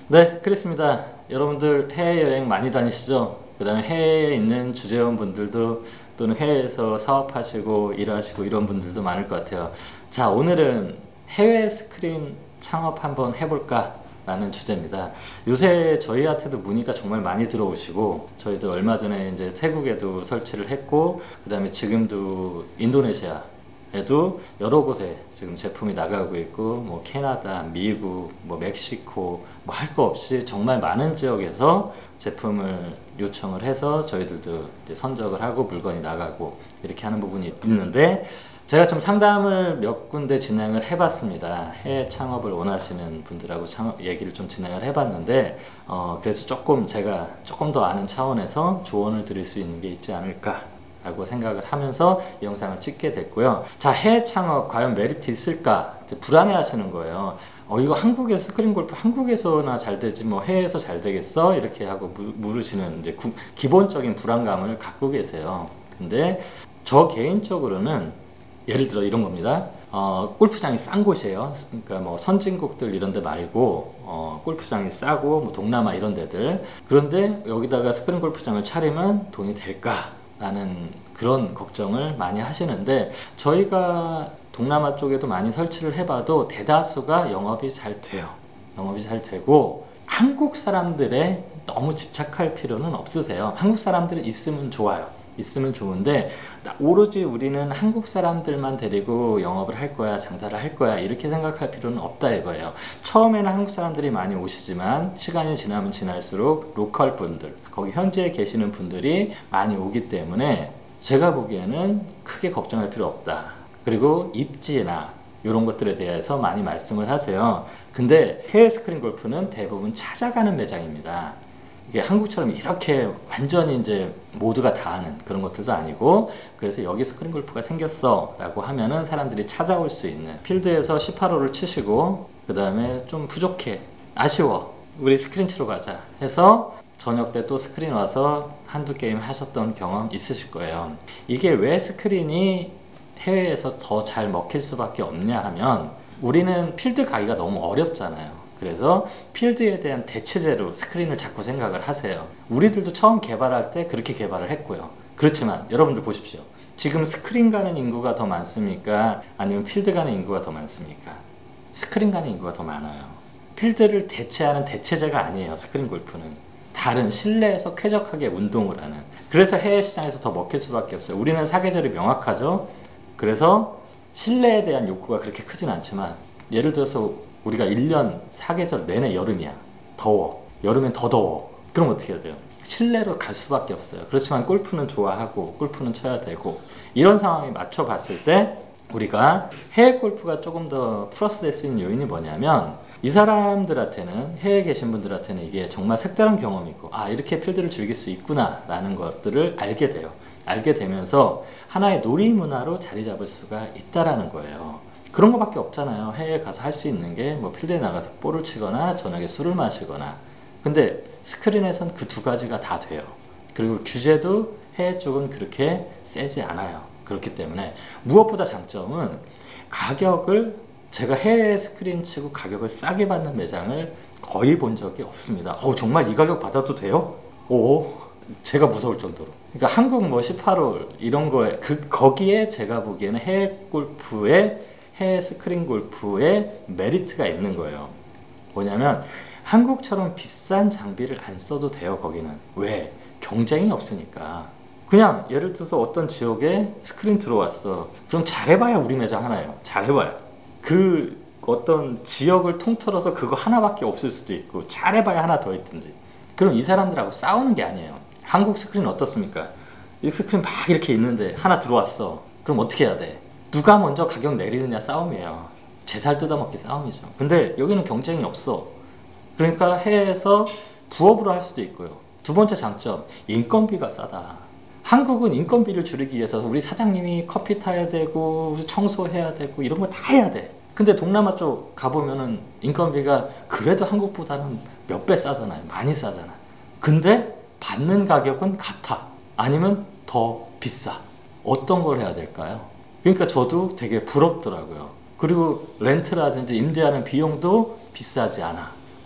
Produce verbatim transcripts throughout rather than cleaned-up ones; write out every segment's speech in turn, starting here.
네, 그렇습니다. 여러분들 해외여행 많이 다니시죠? 그 다음에 해외에 있는 주재원분들도 또는 해외에서 사업하시고 일하시고 이런 분들도 많을 것 같아요. 자, 오늘은 해외 스크린 창업 한번 해볼까 라는 주제입니다. 요새 저희한테도 문의가 정말 많이 들어오시고, 저희도 얼마 전에 이제 태국에도 설치를 했고, 그 다음에 지금도 인도네시아 에도 여러 곳에 지금 제품이 나가고 있고, 뭐 캐나다, 미국, 뭐 멕시코, 뭐 할 거 없이 정말 많은 지역에서 제품을 요청을 해서 저희들도 이제 선적을 하고 물건이 나가고 이렇게 하는 부분이 있는데, 제가 좀 상담을 몇 군데 진행을 해봤습니다. 해외 창업을 원하시는 분들하고 창업 얘기를 좀 진행을 해봤는데, 어, 그래서 조금 제가 조금 더 아는 차원에서 조언을 드릴 수 있는 게 있지 않을까 라고 생각을 하면서 이 영상을 찍게 됐고요. 자, 해외 창업 과연 메리트 있을까? 이제 불안해 하시는 거예요. 어, 이거 한국에서 스크린 골프 한국에서나 잘 되지 뭐 해외에서 잘 되겠어? 이렇게 하고 무, 물으시는 이제 구, 기본적인 불안감을 갖고 계세요. 근데 저 개인적으로는 예를 들어 이런 겁니다. 어, 골프장이 싼 곳이에요. 그러니까 뭐 선진국들 이런 데 말고 어, 골프장이 싸고 뭐 동남아 이런 데들. 그런데 여기다가 스크린 골프장을 차리면 돈이 될까? 라는 그런 걱정을 많이 하시는데, 저희가 동남아 쪽에도 많이 설치를 해봐도 대다수가 영업이 잘 돼요. 영업이 잘 되고, 한국 사람들에 너무 집착할 필요는 없으세요. 한국 사람들이 있으면 좋아요. 있으면 좋은데, 오로지 우리는 한국 사람들만 데리고 영업을 할 거야, 장사를 할 거야, 이렇게 생각할 필요는 없다 이거예요. 처음에는 한국 사람들이 많이 오시지만 시간이 지나면 지날수록 로컬 분들, 거기 현지에 계시는 분들이 많이 오기 때문에 제가 보기에는 크게 걱정할 필요 없다. 그리고 입지나 이런 것들에 대해서 많이 말씀을 하세요. 근데 해외 스크린 골프는 대부분 찾아가는 매장입니다. 이게 한국처럼 이렇게 완전히 이제 모두가 다 아는 그런 것들도 아니고, 그래서 여기 스크린 골프가 생겼어 라고 하면은 사람들이 찾아올 수 있는, 필드에서 십팔 홀을 치시고 그 다음에 좀 부족해, 아쉬워, 우리 스크린 치러 가자 해서 저녁 때 또 스크린 와서 한두 게임 하셨던 경험 있으실 거예요. 이게 왜 스크린이 해외에서 더 잘 먹힐 수밖에 없냐 하면, 우리는 필드 가기가 너무 어렵잖아요. 그래서 필드에 대한 대체제로 스크린을 자꾸 생각을 하세요. 우리들도 처음 개발할 때 그렇게 개발을 했고요. 그렇지만 여러분들 보십시오. 지금 스크린 가는 인구가 더 많습니까? 아니면 필드 가는 인구가 더 많습니까? 스크린 가는 인구가 더 많아요. 필드를 대체하는 대체제가 아니에요. 스크린 골프는 다른 실내에서 쾌적하게 운동을 하는, 그래서 해외 시장에서 더 먹힐 수밖에 없어요. 우리는 사계절이 명확하죠. 그래서 실내에 대한 욕구가 그렇게 크진 않지만, 예를 들어서 우리가 일 년 사계절 내내 여름이야. 더워. 여름엔 더 더워. 그럼 어떻게 해야 돼요? 실내로 갈 수밖에 없어요. 그렇지만 골프는 좋아하고 골프는 쳐야 되고, 이런 상황에 맞춰 봤을 때 우리가 해외 골프가 조금 더 플러스 될 수 있는 요인이 뭐냐면, 이 사람들한테는, 해외에 계신 분들한테는 이게 정말 색다른 경험이고, 아, 이렇게 필드를 즐길 수 있구나 라는 것들을 알게 돼요. 알게 되면서 하나의 놀이 문화로 자리 잡을 수가 있다라는 거예요. 그런 거밖에 없잖아요. 해외에 가서 할 수 있는 게 뭐 필드에 나가서 볼을 치거나 저녁에 술을 마시거나. 근데 스크린에선 그 두 가지가 다 돼요. 그리고 규제도 해외 쪽은 그렇게 세지 않아요. 그렇기 때문에 무엇보다 장점은 가격을, 제가 해외 스크린 치고 가격을 싸게 받는 매장을 거의 본 적이 없습니다. 어, 정말 이 가격 받아도 돼요? 오, 제가 무서울 정도로. 그러니까 한국 뭐 십팔 홀 이런 거에, 그 거기에 제가 보기에는 해외 골프의 해외 스크린 골프의 메리트가 있는 거예요. 뭐냐면 한국처럼 비싼 장비를 안 써도 돼요. 거기는. 왜? 경쟁이 없으니까. 그냥 예를 들어서 어떤 지역에 스크린 들어왔어. 그럼 잘해봐야 우리 매장 하나예요. 잘해봐야. 그 어떤 지역을 통틀어서 그거 하나밖에 없을 수도 있고, 잘해봐야 하나 더 있든지. 그럼 이 사람들하고 싸우는 게 아니에요. 한국 스크린 어떻습니까? 이 스크린 막 이렇게 있는데 하나 들어왔어. 그럼 어떻게 해야 돼? 누가 먼저 가격 내리느냐 싸움이에요. 제 살 뜯어먹기 싸움이죠. 근데 여기는 경쟁이 없어. 그러니까 해외에서 부업으로 할 수도 있고요. 두 번째 장점, 인건비가 싸다. 한국은 인건비를 줄이기 위해서 우리 사장님이 커피 타야 되고 청소해야 되고 이런 거 다 해야 돼. 근데 동남아 쪽 가보면은 인건비가 그래도 한국보다는 몇 배 싸잖아요. 많이 싸잖아. 근데 받는 가격은 같아. 아니면 더 비싸. 어떤 걸 해야 될까요? 그러니까 저도 되게 부럽더라고요. 그리고 렌트라든지 임대하는 비용도 비싸지 않아.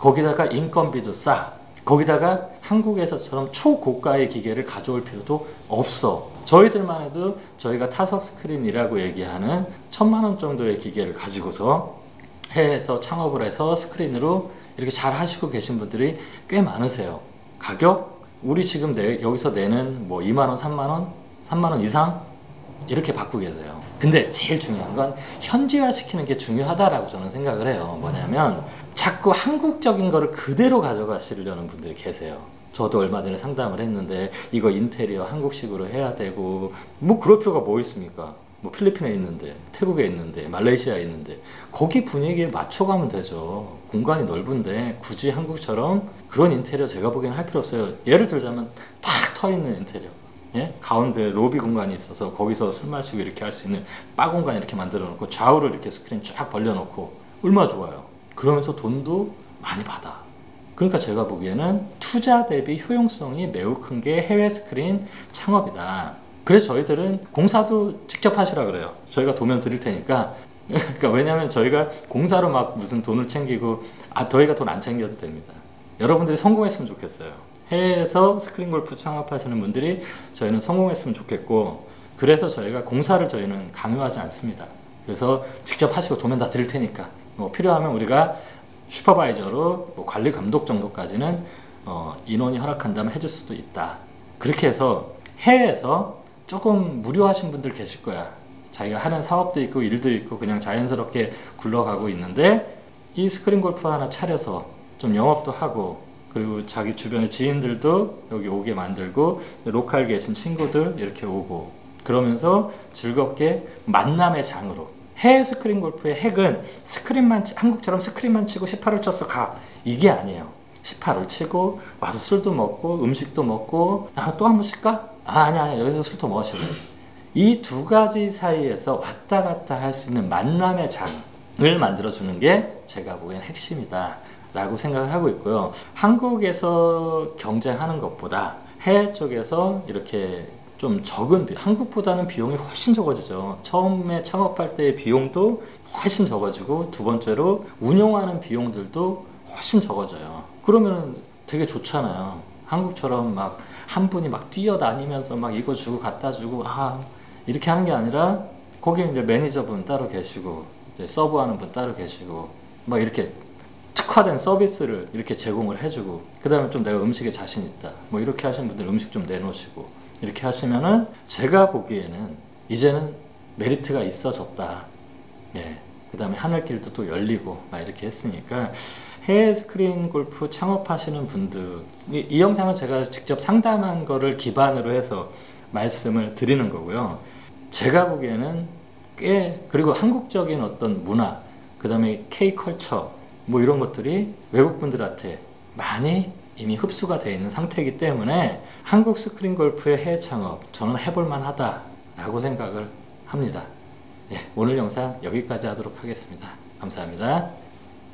거기다가 인건비도 싸. 거기다가 한국에서처럼 초고가의 기계를 가져올 필요도 없어. 저희들만 해도 저희가 타석 스크린이라고 얘기하는 천만 원 정도의 기계를 가지고서 해외에서 창업을 해서 스크린으로 이렇게 잘 하시고 계신 분들이 꽤 많으세요. 가격? 우리 지금 내, 여기서 내는 뭐 이만 원, 삼만 원, 삼만 원 이상 이렇게 받고 계세요. 근데 제일 중요한 건 현지화 시키는 게 중요하다라고 저는 생각을 해요. 뭐냐면 자꾸 한국적인 거를 그대로 가져가시려는 분들이 계세요. 저도 얼마 전에 상담을 했는데 이거 인테리어 한국식으로 해야 되고 뭐 그럴 필요가 뭐 있습니까? 뭐 필리핀에 있는데, 태국에 있는데, 말레이시아에 있는데 거기 분위기에 맞춰가면 되죠. 공간이 넓은데 굳이 한국처럼 그런 인테리어 제가 보기에는 할 필요 없어요. 예를 들자면 탁 터있는 인테리어, 예? 가운데 로비 공간이 있어서 거기서 술 마시고 이렇게 할 수 있는 바 공간 이렇게 만들어 놓고 좌우로 이렇게 스크린 쫙 벌려놓고 얼마나 좋아요. 그러면서 돈도 많이 받아. 그러니까 제가 보기에는 투자 대비 효용성이 매우 큰 게 해외 스크린 창업이다. 그래서 저희들은 공사도 직접 하시라 그래요. 저희가 도면 드릴 테니까. 그러니까 왜냐면 저희가 공사로 막 무슨 돈을 챙기고 아 저희가 돈 안 챙겨도 됩니다. 여러분들이 성공했으면 좋겠어요. 해외에서 스크린 골프 창업하시는 분들이 저희는 성공했으면 좋겠고, 그래서 저희가 공사를 저희는 강요하지 않습니다. 그래서 직접 하시고 도면 다 드릴 테니까 뭐 필요하면 우리가 슈퍼바이저로 뭐 관리 감독 정도까지는 어 인원이 허락한다면 해줄 수도 있다. 그렇게 해서 해외에서 조금 무료하신 분들 계실 거야. 자기가 하는 사업도 있고 일도 있고 그냥 자연스럽게 굴러가고 있는데 이 스크린 골프 하나 차려서 좀 영업도 하고 그리고 자기 주변의 지인들도 여기 오게 만들고 로컬 계신 친구들 이렇게 오고 그러면서 즐겁게 만남의 장으로. 해외 스크린 골프의 핵은 스크린만 한국처럼 스크린만 치고 십팔 홀 쳤어 가 이게 아니에요. 십팔 홀 치고 와서 술도 먹고 음식도 먹고 아, 또 한 번 쉴까? 아 아니 아니 여기서 술 더 마시래. 이 두 가지 사이에서 왔다 갔다 할 수 있는 만남의 장을 만들어주는 게 제가 보기엔 핵심이다 라고 생각을 하고 있고요. 한국에서 경쟁하는 것보다 해외 쪽에서 이렇게 좀 적은 비, 한국보다는 비용이 훨씬 적어지죠. 처음에 창업할 때의 비용도 훨씬 적어지고 두 번째로 운영하는 비용들도 훨씬 적어져요. 그러면 되게 좋잖아요. 한국처럼 막 한 분이 막 뛰어다니면서 막 이거 주고 갖다 주고 아 이렇게 하는 게 아니라 거기 이제 매니저분 따로 계시고 이제 서브하는 분 따로 계시고 막 이렇게 특화된 서비스를 이렇게 제공을 해주고 그 다음에 좀 내가 음식에 자신 있다 뭐 이렇게 하시는 분들 음식 좀 내놓으시고 이렇게 하시면은 제가 보기에는 이제는 메리트가 있어졌다. 예. 그 다음에 하늘길도 또 열리고 막 이렇게 했으니까 해외 스크린 골프 창업하시는 분들 이, 이 영상은 제가 직접 상담한 거를 기반으로 해서 말씀을 드리는 거고요. 제가 보기에는 꽤 그리고 한국적인 어떤 문화 그 다음에 K컬처 뭐 이런 것들이 외국 분들한테 많이 이미 흡수가 되어 있는 상태이기 때문에 한국 스크린 골프의 해외 창업 저는 해볼 만하다 라고 생각을 합니다. 예, 오늘 영상 여기까지 하도록 하겠습니다. 감사합니다.